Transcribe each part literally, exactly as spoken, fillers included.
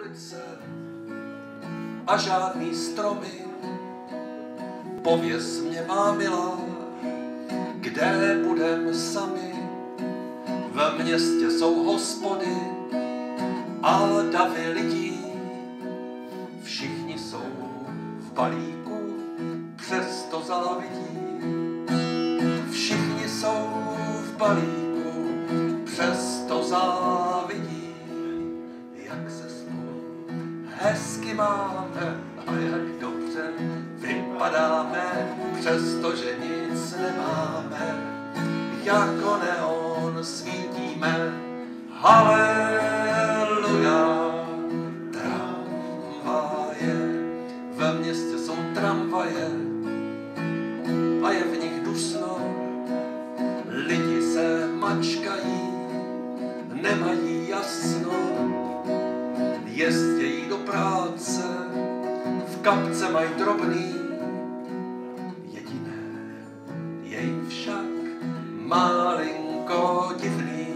ulice a žádný stromy. Pověz mě, má milá, kde budem sami. Ve městě jsou hospody a davy lidí. Všichni jsou v balíku, přesto závidí. Všichni jsou v balíku, přesto závidí. Jak se spolu hezky máme a jak dobře vypadáme, přestože nic nemáme. Jako neon svítíme, haleluja. Tramvaje, ve městě jsou tramvaje a je v nich dusno. Lidi se mačkají, nemají jasno. Jezdějí do práce, v kapce mají drobný. Jediné je jim však malinko divný.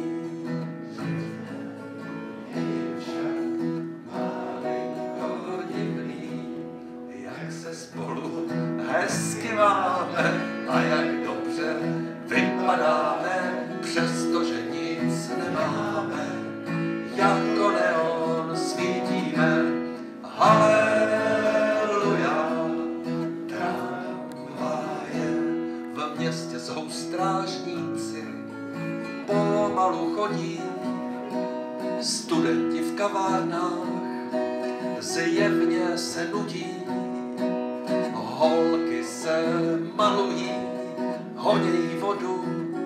Malinko divný, jak se spolu hezky máme a jak dobře vypadáme, přestože nic nemáme. Jako neon svítíme, haleluja. Tramvaje, v městě jsou strážníci, pomalu chodí. Studenti v kavárnách zjevně se nudí. Holky se malují, honějí vodu.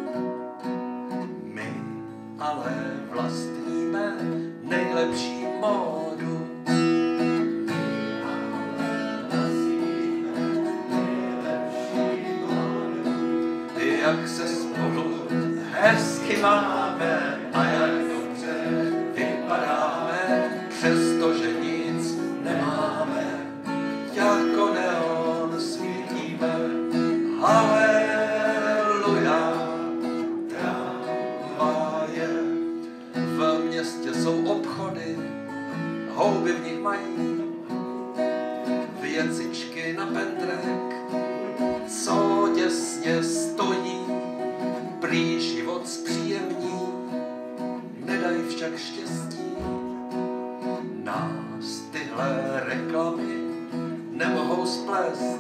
My ale vlastníme nejlepší módu. Jak se spolu hezky máme a jak dobře vypadáme, přestože nic nemáme. Jako neon svítíme, haleluja. Tramvaje, v městě jsou obchody, houby v nich mají, věcičky na pendrek, co děsně stojí. Prý život zpříjemní, nedaj však štěstí. Nás tyhle reklamy nemohou splést.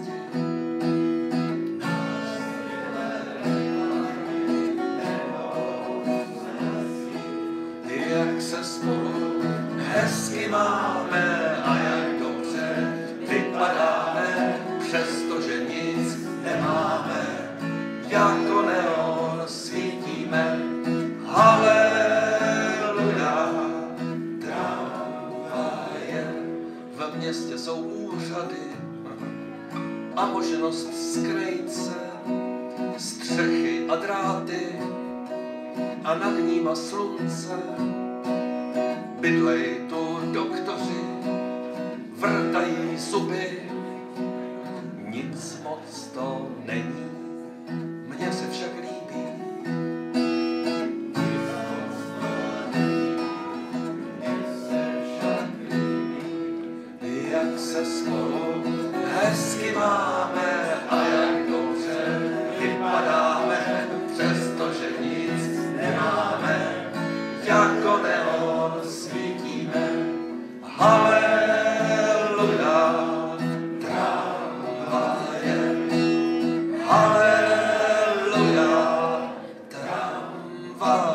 Nás tyhle reklamy nemohou splést. Jak se spolu hezky máme a jak dobře vypadáme, přestože nic nemáme. Jako neon svítíme, haleluja. Tramvaje, v městě jsou úřady a možnost skrýt se, střechy a dráty a nad nima slunce. Bydlej tu doktoři, vrtají zuby, nic moc to není, mně se však líbí. Jak se spolu hezky máme a jak dobře vypadáme, přestože nic nemáme. Jako neon svítíme, haleluja. Tramvaje, haleluja. Tramvaje.